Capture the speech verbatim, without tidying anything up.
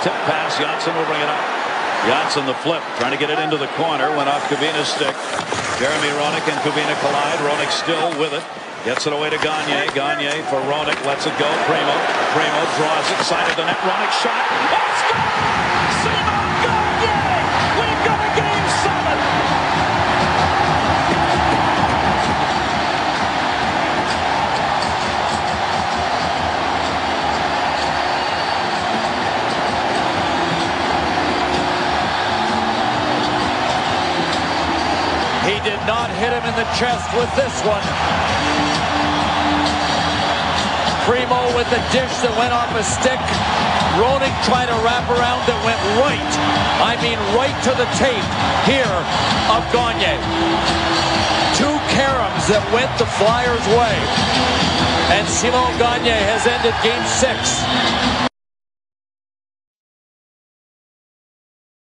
tip pass. Janssen will bring it up. Janssen the flip, trying to get it into the corner, went off Kavina's stick. Jeremy Roenick and Kavina collide. Roenick still with it. Gets it away to Gagne. Gagne for Roenick. Lets it go. Primo. Primo draws it. Side of the net. Roenick shot. Oh, score! Simon Gagne! We've got a game seven! He did not hit him in the chest with this one. Primo with the dish that went off a stick. Roenick trying to wrap around that went right. I mean right to the tape here of Gagne. Two caroms that went the Flyers' way. And Simon Gagne has ended game six.